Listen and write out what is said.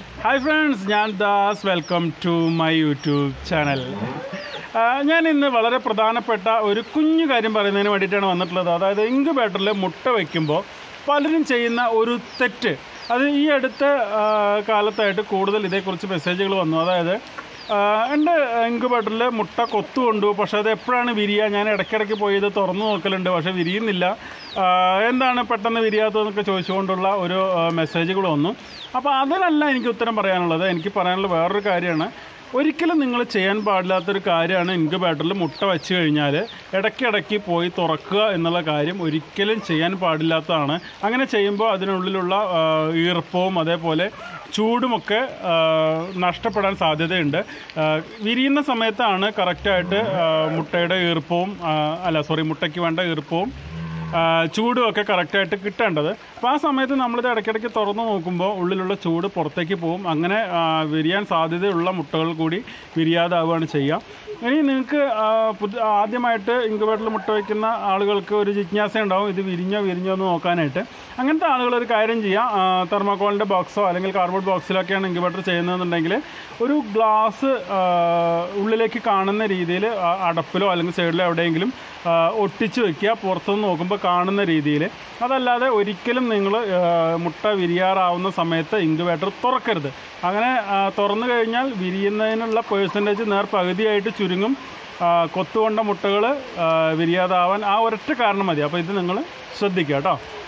Hi friends, ഞാൻ Das. Welcome to my YouTube channel. ഞാൻ ഇന്ന് വളരെ പ്രധാനപ്പെട്ട ഒരു കുഞ്ഞു കാര്യം പറയുന്നതിന് വേണ്ടിയിട്ടാണ് വന്നിട്ടുള്ളത്. അതായത് ഇൻക്യുബേറ്ററിൽ മുട്ട വയ്ക്കുമ്പോൾ പലരും ചെയ്യുന്ന ഒരു തെറ്റ്. അത് ഈ അടുത്ത കാലത്തായിട്ട് കൂടുതൽ ഇതേക്കുറിച്ച് മെസ്സേജുകൾ വന്നു. അതായത് എൻ്റെ ഇൻക്യുബേറ്ററിൽ മുട്ട കൊത്തുകൊണ്ടു, പക്ഷേ അത് എപ്പോഴാണ് വിരിയുക? ഞാൻ ഇടയ്ക്കിടയ്ക്ക് പോയി ഇത് തുറന്നു നോക്കലുണ്ട്, പക്ഷേ വിരിയുന്നില്ല. എന്താണ് പെട്ടെന്ന് വിരിയാത്തതെന്നൊക്കെ ചോദിച്ചുകൊണ്ടുള്ള ഒരു മെസ്സേജുകൾ വന്നു. അപ്പോൾ അതിനല്ല എനിക്ക് ഉത്തരം പറയാനുള്ളത്. എനിക്ക് പറയാനുള്ള വേറൊരു കാര്യമാണ്. ഒരിക്കലും നിങ്ങൾ ചെയ്യാൻ പാടില്ലാത്തൊരു കാര്യമാണ് ഇൻക്യുബേറ്ററിൽ മുട്ട വെച്ച് കഴിഞ്ഞാൽ ഇടയ്ക്കിടയ്ക്ക് പോയി തുറക്കുക എന്നുള്ള കാര്യം ഒരിക്കലും ചെയ്യാൻ പാടില്ലാത്തതാണ്. അങ്ങനെ ചെയ്യുമ്പോൾ അതിനുള്ളിലുള്ള ഈർപ്പവും അതേപോലെ ചൂടുമൊക്കെ നഷ്ടപ്പെടാൻ സാധ്യതയുണ്ട്. വിരിയുന്ന സമയത്താണ് കറക്റ്റായിട്ട് മുട്ടയുടെ ഈർപ്പവും മുട്ടയ്ക്ക് വേണ്ട ഈർപ്പവും ചൂടുമൊക്കെ കറക്റ്റായിട്ട് കിട്ടേണ്ടത്. അപ്പോൾ ആ സമയത്ത് നമ്മളിത് ഇടയ്ക്കിടയ്ക്ക് തുറന്ന് നോക്കുമ്പോൾ ഉള്ളിലുള്ള ചൂട് പുറത്തേക്ക് പോകും. അങ്ങനെ വിരിയാൻ സാധ്യതയുള്ള മുട്ടകൾ കൂടി വിരിയാതാവുകയാണ് ചെയ്യുക. ഇനി നിങ്ങൾക്ക് ആദ്യമായിട്ട് ഇൻക്യുബേറ്ററിൽ മുട്ട വയ്ക്കുന്ന ആളുകൾക്ക് ഒരു ജിജ്ഞാസ ഉണ്ടാവും, ഇത് വിരിഞ്ഞോ എന്ന് നോക്കാനായിട്ട്. അങ്ങനത്തെ ആളുകളൊരു കാര്യം ചെയ്യാം. തെർമോക്കോളിൻ്റെ ബോക്സോ അല്ലെങ്കിൽ കാർഡ്ബോർഡ് ബോക്സിലൊക്കെയാണ് ഇൻക്യുബേറ്റർ ചെയ്യുന്നതെന്നുണ്ടെങ്കിൽ ഒരു ഗ്ലാസ് ഉള്ളിലേക്ക് കാണുന്ന രീതിയിൽ അടപ്പിലോ അല്ലെങ്കിൽ സൈഡിലോ എവിടെയെങ്കിലും ഒട്ടിച്ച് വയ്ക്കുക, പുറത്തുനിന്ന് നോക്കുമ്പോൾ കാണുന്ന രീതിയിൽ. അതല്ലാതെ ഒരിക്കലും നിങ്ങൾ മുട്ട വിരിയാറാവുന്ന സമയത്ത് ഇൻക്യുബേറ്റർ തുറക്കരുത്. അങ്ങനെ തുറന്നു കഴിഞ്ഞാൽ വിരിയുന്നതിനുള്ള പേഴ്സൻറ്റേജ് പകുതിയായിട്ട് ചുരുങ്ങും. കൊത്തുകൊണ്ട മുട്ടകൾ വിരിയാതാവാൻ ആ ഒരൊറ്റ കാരണം മതി. അപ്പോൾ ഇത് നിങ്ങൾ ശ്രദ്ധിക്കുക കേട്ടോ.